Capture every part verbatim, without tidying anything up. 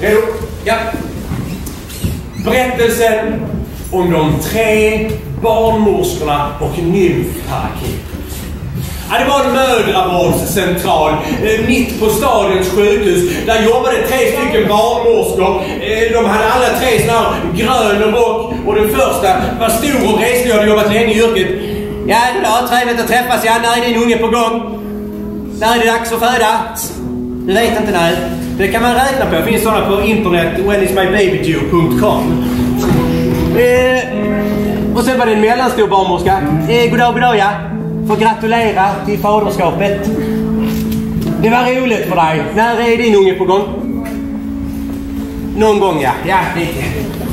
Redo? Ja. Berättelsen om de tre barnmorskorna och nymfparakit. Ja, det var en mödravårdscentral eh, mitt på stadens sjukhus. Där jobbade tre stycken barnmorskor. Eh, de hade alla tre sån här grön rock. Och den första var stor och reslig och hade jobbat länge i yrket. Ja, ja, trevligt att träffas. Ja, när är din unge på gång? När är det dags att föda? Du vet inte när. Det kan man räkna på. Det finns sådana på internet. when is my baby due dot com. Eh, och sen var det en mellanstor barnmorska. Eh, goddag, goddag, ja. Får gratulera till faderskapet. Det var roligt för dig. När är din unge på gång? Någon gång, ja. Ja, lite.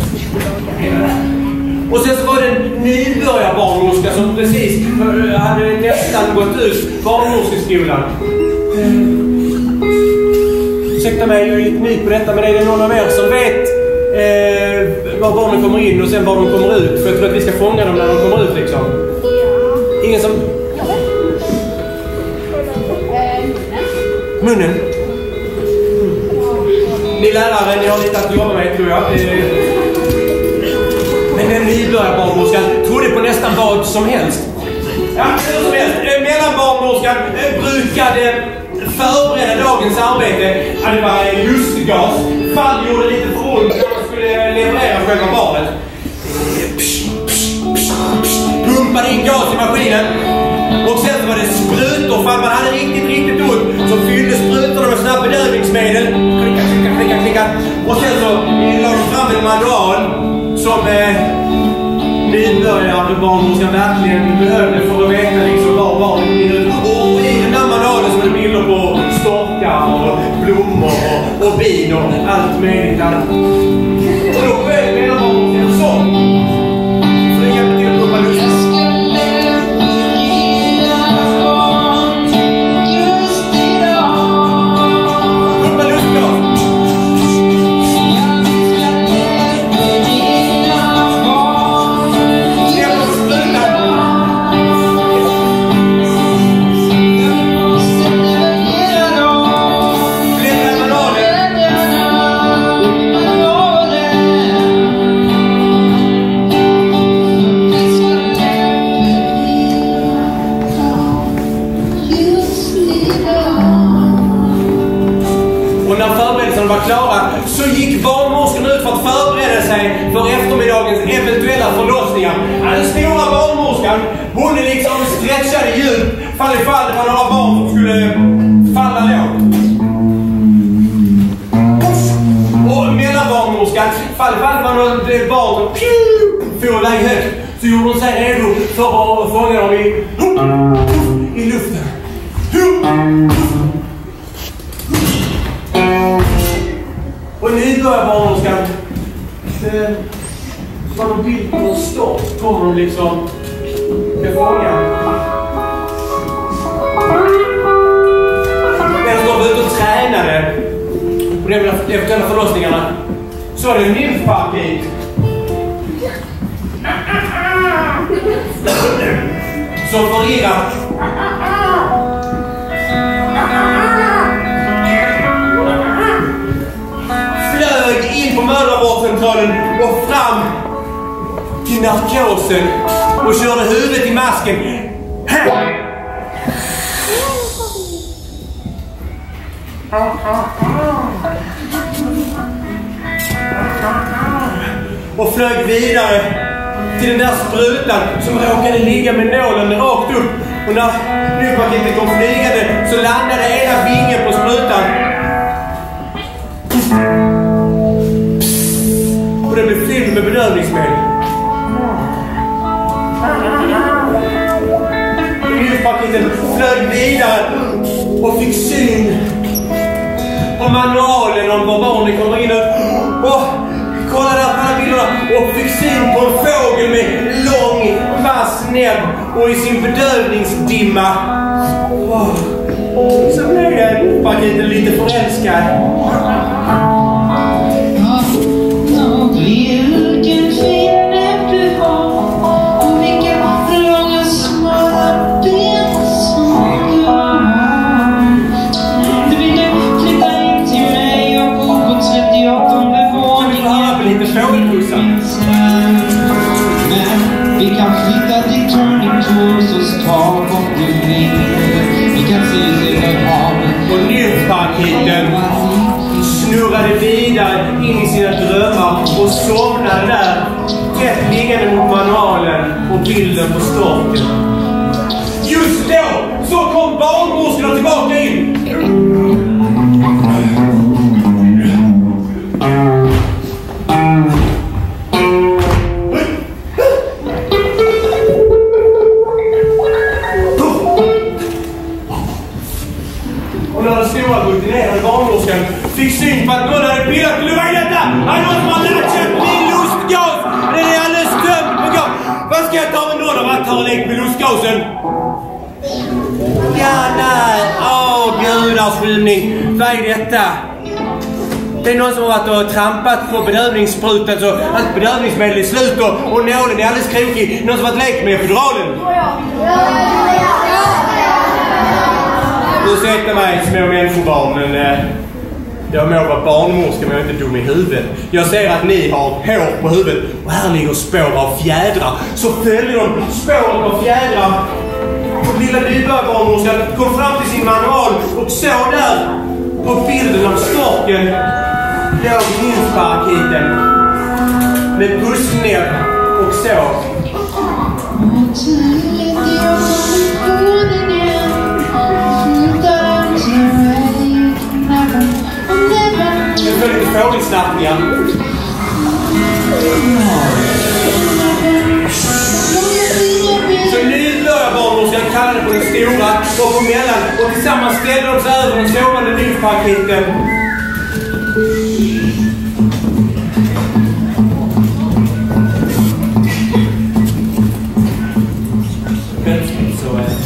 Och sen så var det en nybörjarbarnmorska som precis hade nästan gått ut barnmorskeskolan. Ursäkta mig, jag är lite ny på detta, men är det någon av er som vet eh, var barnen kommer in och sen var de kommer ut? För jag tror att vi ska fånga dem när de kommer ut liksom. Ingen som... Munnen. Ni lärare, ni har lite att jobba med, tror jag. Men den nybörjarbarnmorskan trodde på nästan vad som helst. Ja, hur som helst. Mellanbarnmorskan brukade förbereda dagens arbete. Ja, det var lustgas. Fall gjorde lite för ont när man skulle leverera själva barnet. Pumpade in gas i maskinen. Och sen så var det sprutor. Fall man hade riktigt, riktigt ont så fyllde sprutorna med snabbt bedövningsmedel. Klicka, klicka, klicka, klicka. Och sen så la de fram en manual som eh, nybörjare barnmorskan verkligen behövde för att veta liksom var barnet in ut. Och i den där manualen så var det bilder på storkar och blommor och, och bin och allt möjligt annat. Och då började mina barnmorskan så. Så det hjälpte till att pumpa luft. Så gick barnmorskan ut för att förbereda sig för eftermiddagens eventuella förlossningar. Den stora barnmorskan, hon är liksom stretchade djupt fall ifall det var några barn som skulle falla lågt. Och mellanbarnmorskan, fall ifall det var något barn som får iväg högt, så gjorde hon sig redo för att fånga dem i, i luften. Och nybörjarbarnmorskan, så var de bild på en stopp, kommer de liksom med fångan. Medan de var ute och tränade på de eventuella förlossningarna, så var det en nymfparakit. Som förvirrat in på mödravårdscentralen och fram till narkosen och körde huvudet i masken. Och flög vidare till den där sprutan som råkade ligga med nålen rakt upp. Och när nymfpaketen kom flygande så landade ena vingen på sprutan. Och det blev fylld med bedövningsmedel. Nymfpaketen flög vidare och fick syn på manualen om var barnen kommer in och, och kollade där på alla bilderna och fick syn på en fågel med lång, vass näbb och i sin bedövningsdimma. Oh. Så blev nymfpaketen lite förälskad. Vilken fin näbb du har och vilka långa smala ben som du har. Du ville flytta in till mig och bo på trettioåtta. lite fågelpussar. Vi kan flytta till Turning Tours och ta bort du vill. Vi kan se över havet. Och nymfparkitten snurrade vidare in i sina drömmar och somnade där, tätt liggande mot manualen och bilden på storken. Just då så kom barnmorskorna tillbaka in. Och när den stora rutinerade barnmorskan fick syn på att någon hade pillat på luva i detta. Han har någon som har lärt sig min lustgas. Det är alldeles dömt på gång. Vad ska jag ta med någon av att ta och lägga med lustgasen? Ja, nej. Åh, gudars skylning. Vad är detta? Det är någon som har varit och trampat på bedövningssprutan så att bedövningsmedel är slut och, och nålen är alldeles krokig. Någon som har varit lekt med epiduralen. Ursäkta mig, små människobarn, men eh, jag må vara barnmorska men jag är inte dum i huvudet. Jag ser att ni har hår på huvudet och här ligger spår av fjädrar. Så följer de spåren av fjädrar. Och lilla nybörjarbarnmorskan kom fram till sin manual och såg där på bilden av storken låg nymfparkitten med bussnäbb och så. Jag får lite fågelsnappningar. Så nybörjarbarnmorskan kallade på den stora och på mellan och tillsammans ställde de sig över den sovande nymfparkitten. Så är det.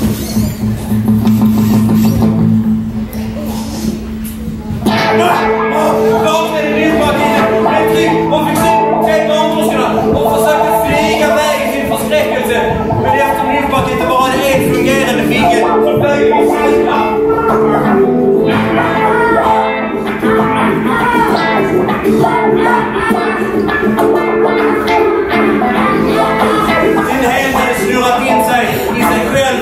Vaknade nymfparkitten med tryck och fick syn tre barnmorskorna och försökte flyga vägen till förskräckelse. Men efter nymfparkitten bara hade en fungerande finger så flög vi sluta. Sin häl hade snurrat in sig i sig själv.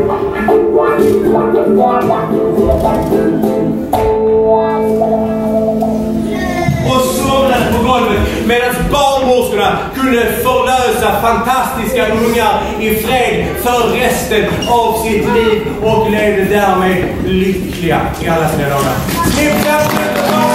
Och somnade på golvet medan barnmorskorna kunde förlösa fantastiska ungar i fred för resten av sitt liv och levde därmed lyckliga i alla sina dagar.